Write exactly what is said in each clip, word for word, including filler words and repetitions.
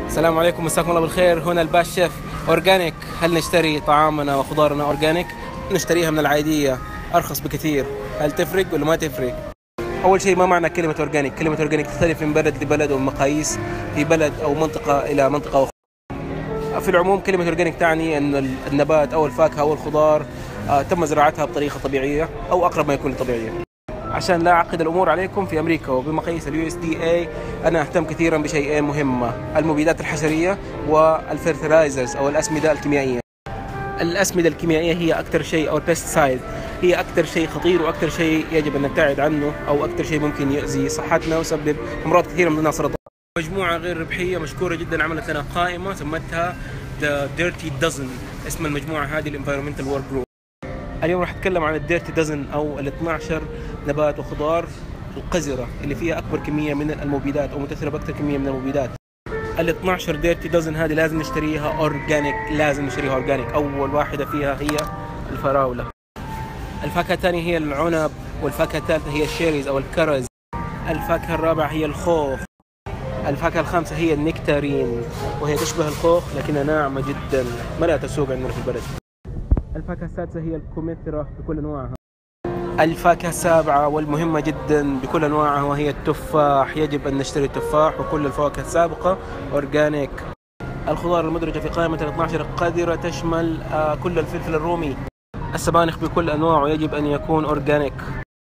السلام عليكم، مساكم الله بالخير. هنا الباش شيف أورجانيك. هل نشتري طعامنا وخضارنا أورجانيك؟ نشتريها من العادية أرخص بكثير. هل تفرق ولا ما تفرق؟ أول شيء، ما معنى كلمة أورجانيك؟ كلمة أورجانيك تختلف من بلد لبلد ومقاييس في بلد أو منطقة إلى منطقة أخرى. في العموم كلمة أورجانيك تعني أن النبات أو الفاكهة أو الخضار تم زراعتها بطريقة طبيعية أو أقرب ما يكون للطبيعية. عشان لا أعقد الأمور عليكم، في أمريكا وبمقاييس اليو اس دي اي أنا أهتم كثيرا بشيئين مهمة: المبيدات الحشرية والفيرتلايزرز أو الأسمدة الكيميائية. الأسمدة الكيميائية هي أكثر شيء، أو البيستسايد، هي أكثر شيء خطير وأكثر شيء يجب أن نبتعد عنه، أو أكثر شيء ممكن يؤذي صحتنا ويسبب أمراض كثيرة من ضمنها سرطان. مجموعة غير ربحية مشكورة جدا عملت لنا قائمة سمتها The Dirty Dozen. اسم المجموعة هذه الانفيرومنتال وورك جروب. اليوم راح اتكلم عن الديرتي دزن او ال اثني عشر نبات وخضار القذرة اللي فيها اكبر كمية من المبيدات او متأثرة باكثر كمية من المبيدات. ال اثني عشر ديرتي دزن هذه لازم نشتريها اورجانيك، لازم نشتريها اورجانيك. اول واحدة فيها هي الفراولة. الفاكهة الثانية هي العنب، والفاكهة الثالثة هي الشيريز او الكرز. الفاكهة الرابعة هي الخوخ. الفاكهة الخامسة هي النكتارين، وهي تشبه الخوخ لكنها ناعمة جدا، ما لا تسوق عندنا في البلد. الفاكهة السادسة هي الكمثرى بكل أنواعها. الفاكهة السابعة والمهمة جدا بكل أنواعها وهي التفاح. يجب أن نشتري التفاح وكل الفواكه السابقة أورجانيك. الخضار المدرجة في قائمة ال اثني عشر القذرة تشمل كل الفلفل الرومي. السبانخ بكل أنواعه يجب أن يكون أورجانيك.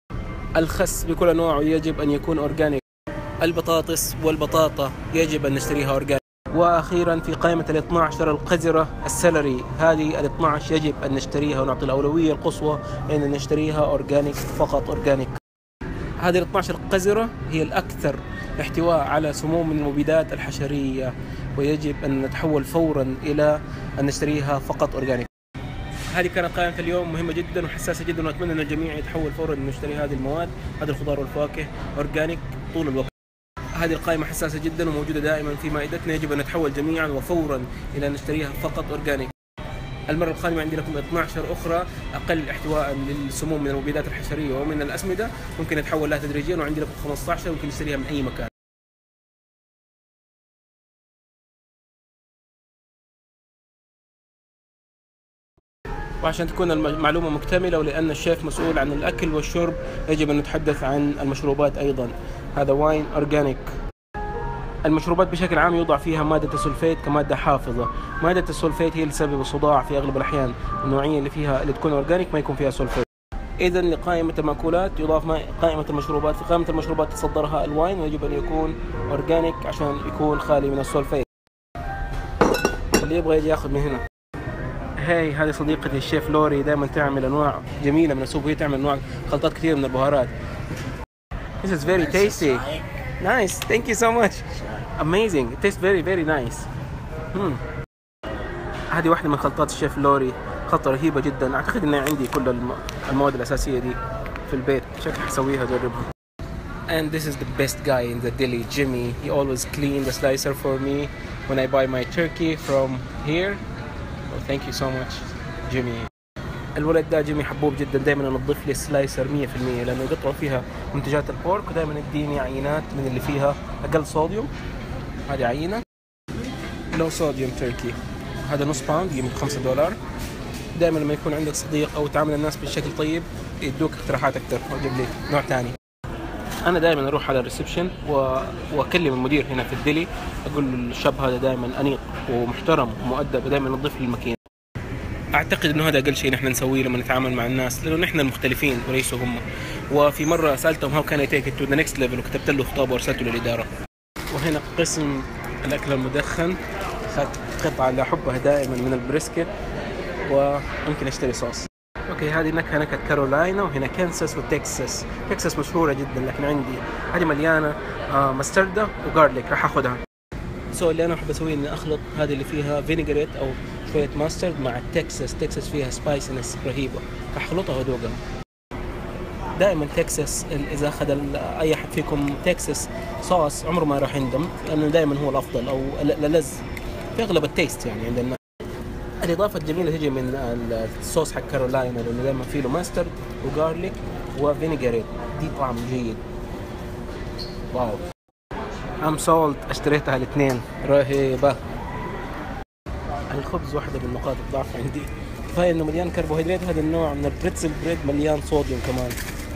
الخس بكل أنواعه يجب أن يكون أورجانيك. البطاطس والبطاطا يجب أن نشتريها أورجانيك. واخيرا في قائمه ال اثني عشر القذره السلري. هذه ال اثني عشر يجب ان نشتريها ونعطي الاولويه القصوى ان نشتريها اورجانيك، فقط اورجانيك. هذه ال اثني عشر قذره هي الاكثر احتواء على سموم من المبيدات الحشريه، ويجب ان نتحول فورا الى ان نشتريها فقط اورجانيك. هذه كانت قائمه اليوم، مهمه جدا وحساسه جدا، واتمنى ان الجميع يتحول فورا ان نشتري هذه المواد، هذه الخضار والفواكه اورجانيك طول الوقت. هذه القائمة حساسة جدا وموجودة دائما في مائدتنا، يجب أن نتحول جميعا وفورا إلى أن نشتريها فقط أورجانيك. المرة القادمة عندي لكم اثني عشر أخرى أقل احتواء للسموم من المبيدات الحشرية ومن الأسمدة، ممكن نتحول لها تدريجيا، وعندي لكم خمسة عشر ممكن نشتريها من أي مكان. وعشان تكون المعلومة مكتملة ولأن الشيف مسؤول عن الأكل والشرب، يجب أن نتحدث عن المشروبات أيضا. هذا واين أورجانيك. المشروبات بشكل عام يوضع فيها مادة السولفيت كمادة حافظة. مادة السولفيت هي اللي تسبب الصداع في أغلب الأحيان. النوعية اللي فيها اللي تكون أورجانيك ما يكون فيها سولفيت. إذا لقائمة المأكولات يضاف قائمة المشروبات. في قائمة المشروبات تصدرها الواين، ويجب أن يكون أورجانيك عشان يكون خالي من السولفيت. اللي يبغى يجي ياخذ من هنا. هاي هذه صديقتي الشيف لوري، دائما تعمل أنواع جميلة من السوب، وهي تعمل أنواع خلطات كثير من البهارات. This is very tasty. Nice. Thank you so much. Amazing. It tastes very very nice. Hmm. هذه واحدة من خلطات الشيف لوري، خلطة رهيبة جدا. أعتقد إن عندي كل المواد الأساسية دي في البيت، شكلي حسويها أجربها. And this is the best guy in the deli, Jimmy. He always clean the slicer for me when I buy my turkey from here. Oh, thank you so much, Jimmy. الولد ده جيمي حبوب جدا، دائما ينظف لي السلايسر مية بالمية لانه يقطعوا فيها منتجات البورك، ودائما يديني عينات من اللي فيها اقل صوديوم. هذه عينه لو صوديوم تركي، هذا نص باوند قيمته خمسة دولار. دائما لما يكون عندك صديق او تعامل الناس بشكل طيب يدوك اقتراحات اكثر، واجيب لي نوع ثاني. انا دائما اروح على الريسبشن و... واكلم المدير هنا في الدلي، اقول له الشاب هذا دائما انيق ومحترم ومؤدب، ودائما ينظف لي الماكينه. اعتقد انه هذا اقل شيء نحن نسويه لما نتعامل مع الناس، لانه نحن المختلفين وليسوا هم. وفي مره سالتهم هاو كان اي تيك ات تو ذا نكست ليفل، وكتبت له خطاب وارسلته للاداره. وهنا قسم الاكل المدخن، اخذت قطعه لا احبها دائما من البريسكت، ويمكن اشتري صوص. اوكي، هذه نكهه نكهه كارولاينا، وهنا كنساس وتكساس. تكساس مشهوره جدا، لكن عندي هذه مليانه آه مستردة وغارليك، راح اخذها. سو اللي انا احب اسويه اني اخلط هذه اللي فيها فينيجريت او شويه ماسترد مع التكساس. تكساس فيها سبايسنس رهيبه، راح اخلطها وادوقها. دائما تكساس اذا اخذ اي احد فيكم تكساس صوص عمره ما راح يندم، لانه دائما هو الافضل او الألذ في اغلب التيست يعني عند الناس. الاضافه الجميله تجي من الصوص حق كارولاينا، لانه دائما فيه له ماسترد وغارليك وفينيجريت، دي طعم جيد. واو. ام سولد اشتريتها الاثنين رهيبة. الخبز واحدة من نقاط الضعف عندي، كفاية انه مليان كربوهيدرات. هذا النوع من البريتزل بريد مليان صوديوم كمان.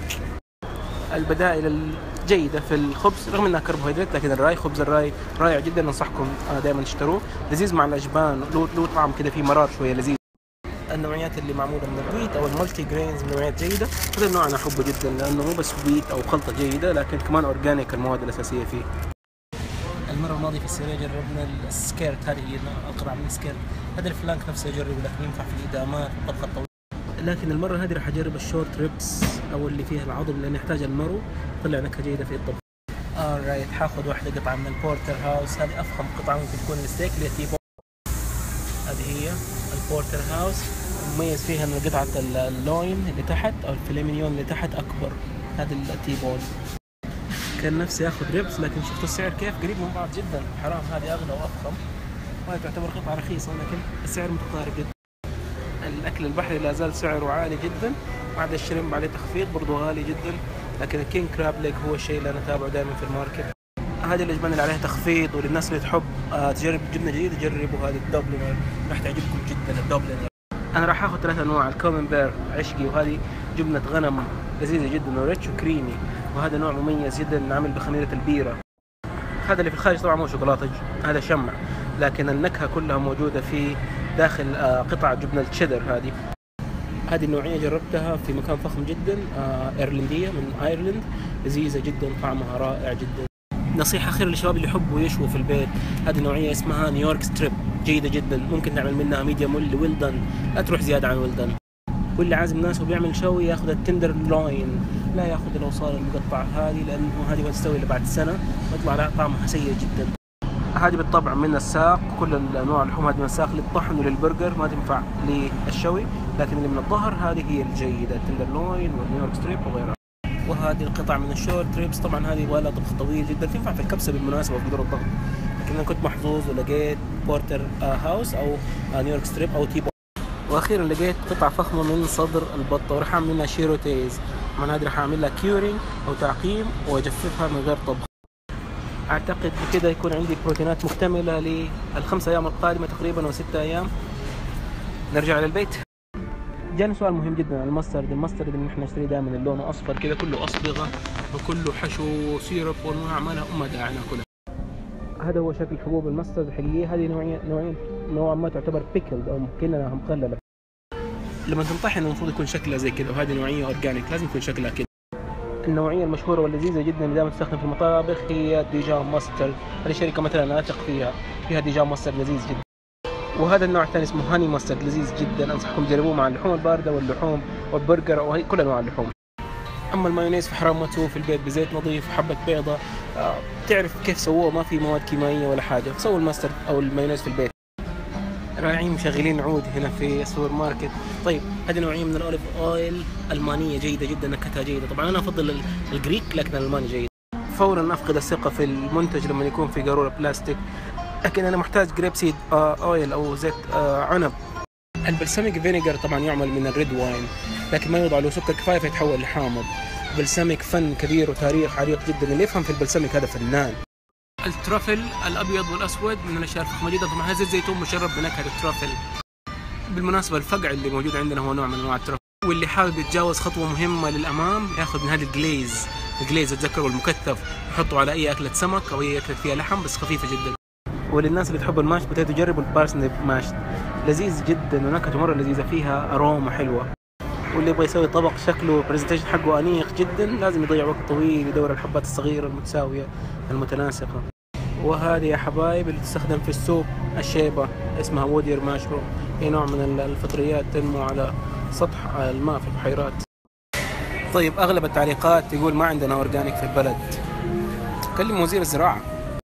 البدائل الجيدة في الخبز رغم انها كربوهيدرات، لكن الراي، خبز الراي رائع جدا، انصحكم دائما تشتروه، لذيذ مع الاجبان، له طعم كذا فيه مرار شوية لذيذ. النوعيات اللي معمولة من الويت او المالتي جرينز نوعيات جيدة. هذا النوع انا احبه جدا لانه مو بس ويت او خلطة جيدة، لكن كمان اورجانيك المواد الاساسية فيه. المرة الماضية في السيرة جربنا السكيرت، هذه هي القطعة من السكيرت. هذا الفلانك نفسه اجربه، لكن ينفع في الادامات والطبخة الطويلة. لكن المرة هذه راح اجرب الشورت ريبس او اللي فيها العظم، لان يحتاج المرو، طلع نكهة جيدة في الطبخ. alright، حاخذ واحدة قطعة من البورتر هاوس. هذه افخم قطعة ممكن تكون الستيك اللي هي تي بون. هذه هي البورتر هاوس، مميز فيها ان قطعة اللوين اللي تحت او الفيليمينيون اللي تحت اكبر. هذا التي بون. كان نفسي اخذ ريبس، لكن شفت السعر كيف قريب من بعض جدا، حرام هذه اغلى وافخم، وهي تعتبر قطعة رخيصة لكن السعر متقارب جدا. الاكل البحري لا زال سعره عالي جدا، بعد الشريمب عليه تخفيض برضه غالي جدا، لكن الكينج كراب ليج هو الشيء اللي انا اتابعه دائما في الماركت. هذه الاجبان اللي عليها تخفيض، وللناس اللي تحب تجرب جبنه جديده جربوا هذه الدبلنر، راح تعجبكم جدا الدبلنر. انا راح اخذ ثلاث انواع، الكومن بير عشقي، وهذه جبنه غنم لذيذه جدا وريتش وكريمي، وهذا نوع مميز جدا عامل بخميره البيره. هذا اللي في الخارج طبعا مو شوكولاته، هذا شمع، لكن النكهه كلها موجوده في داخل قطع جبنه التشيدر. هذه هذه النوعيه جربتها في مكان فخم جدا، ايرلنديه من ايرلند، لذيذه جدا، طعمها رائع جدا. نصيحه اخيره للشباب اللي يحبوا يشووا في البيت، هذه نوعيه اسمها نيويورك ستريب، جيده جدا، ممكن نعمل منها ميديوم ويل دن، لا تروح زياده عن ويل دن. واللي عازم ناس وبيعمل شوي ياخذ التندر لوين، لا ياخذ الاوصال المقطعه هذه، لانه هذه ما تستوي الا بعد سنه ويطلع لها طعمها سيء جدا. هذه بالطبع من الساق، كل انواع اللحوم هذه من الساق للطحن وللبرجر، ما تنفع للشوي، لكن اللي من الظهر هذه هي الجيده، التندر لوين والنيويورك ستريب وغيرها. وهذه القطع من الشورت ريبس، طبعا هذه ولا طبخ طويل جدا، تنفع في الكبسه بالمناسبه وقدر الضغط، لكن انا كنت محظوظ ولقيت بورتر هاوس او نيويورك ستريب او تي بون. واخيرا لقيت قطعه فخمه من صدر البطه، وراح اعمل منها شيروتيز، طبعا هذه راح اعمل لها كيورينج او تعقيم واجففها من غير طبخ. اعتقد بكذا يكون عندي بروتينات مكتمله للخمس ايام القادمه تقريبا او ست ايام. نرجع للبيت. جاني سؤال مهم جدا عن المسترد. المسترد اللي نحن نشتريه دائما اللي لونه اصفر كذا، كله اصبغه وكله حشو سيرب وانواع ما لها ام داعي ناكلها. هذا هو شكل حبوب المسترد الحقيقيه، هذه نوعيه نوعيه نوعا ما تعتبر بيكلد او كأنها مخلله. لما تنطحن المفروض يكون شكلها زي كذا، وهذه نوعيه اورجانيك لازم يكون شكلها كذا. النوعيه المشهوره واللذيذه جدا اللي دائما تستخدم في المطابخ هي ديجان ماسترد، هذه شركه مثلا انا اثق فيها، فيها ديجان ماسترد لذيذ جدا. وهذا النوع الثاني اسمه هاني ماسترد، لذيذ جدا، انصحكم تجربوه مع اللحوم البارده واللحوم والبرجر وهي كل انواع اللحوم. اما المايونيز فحرمته في البيت بزيت نظيف وحبه بيضه، آه تعرف كيف سووه، ما في مواد كيميائيه ولا حاجه، سووا الماسترد او المايونيز في البيت. رائعين، مشغلين عود هنا في السوبر ماركت. طيب هذه نوعيه من الاوليف اويل المانيه جيده جدا، نكهتها جيده، طبعا انا افضل الجريك لكن الالماني جيد. فورا افقد الثقه في المنتج لما يكون في قاروره بلاستيك، لكن انا محتاج جريب سيد اويل او زيت عنب. البلسميك فينيجر طبعا يعمل من الريد واين، لكن ما يوضع له سكر كفايه فيتحول لحامض. بلسميك فن كبير وتاريخ عريق جدا، اللي يفهم في البلسميك هذا فنان. الترافل الابيض والاسود من الاشياء الفخمه جدا، طبعا هذا زيت زيتون مشرب بنكهه الترافل. بالمناسبه الفقع اللي موجود عندنا هو نوع من انواع الترافل، واللي حابب يتجاوز خطوه مهمه للامام ياخذ من هذا الجليز. الجليز اتذكروا المكثف، يحطوا على اي اكله سمك او اي اكله فيها لحم، بس خفيفه جدا. وللناس اللي تحب الماش بوتيتو جربوا البارسنيب ماش، لذيذ جدا ونكهته مره لذيذه، فيها اروما حلوه. واللي يبغى يسوي طبق شكله برزنتيشن حقه انيق جدا لازم يضيع وقت طويل يدور الحبات الصغيره المتساويه المتناسقه. وهذه يا حبايب اللي تستخدم في السوب الشيبه، اسمها وودير ماشروم، هي نوع من الفطريات تنمو على سطح الماء في البحيرات. طيب اغلب التعليقات يقول ما عندنا اورجانيك في البلد، كلم وزير الزراعه.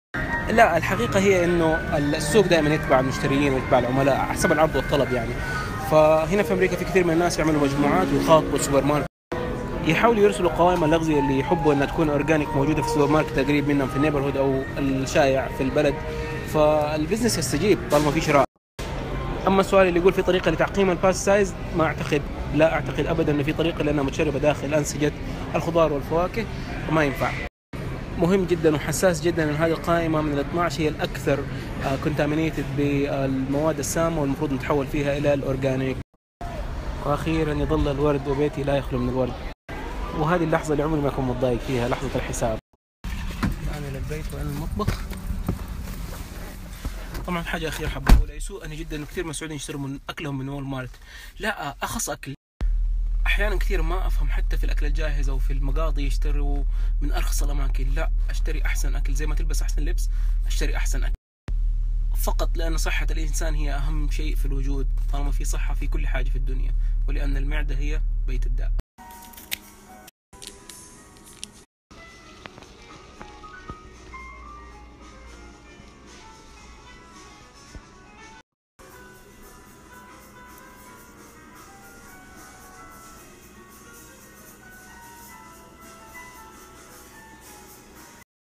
لا، الحقيقه هي انه السوق دائما يتبع المشتريين ويتبع العملاء حسب العرض والطلب يعني. فهنا في امريكا في كثير من الناس يعملوا مجموعات ويخاطبوا السوبر ماركت، يحاولوا يرسلوا قوائم الاغذيه اللي يحبوا انها تكون اورجانيك موجوده في السوبر ماركت قريب منهم في النيبرهود او الشائع في البلد، فالبزنس يستجيب طالما في شراء. اما السؤال اللي يقول في طريقه لتعقيم الباس سايز، ما اعتقد، لا اعتقد ابدا ان في طريقه، لانها متشربه داخل انسجه الخضار والفواكه وما ينفع. مهم جدا وحساس جدا ان هذه القائمة من ال اثني عشر هي الاكثر كونتامينيتد بالمواد السامة والمفروض نتحول فيها الى الاورجانيك. واخيرا يظل الورد وبيتي لا يخلو من الورد، وهذه اللحظة اللي عمري ما اكون متضايق فيها، لحظة الحساب. الآن إلى البيت وإلى المطبخ. طبعا حاجة أخيرة حابة أقولها، يسوءني جدا إنه كثير من السعوديين يشتروا من أكلهم من وول مارت. لا، أخص أكل. أحيانا كثير ما أفهم حتى في الأكل الجاهز أو في المقاضي يشتروا من أرخص الأماكن. لا، أشتري أحسن أكل، زي ما تلبس أحسن لبس أشتري أحسن أكل، فقط لأن صحة الإنسان هي أهم شيء في الوجود. طالما في صحة في كل حاجة في الدنيا، ولأن المعدة هي بيت الداء.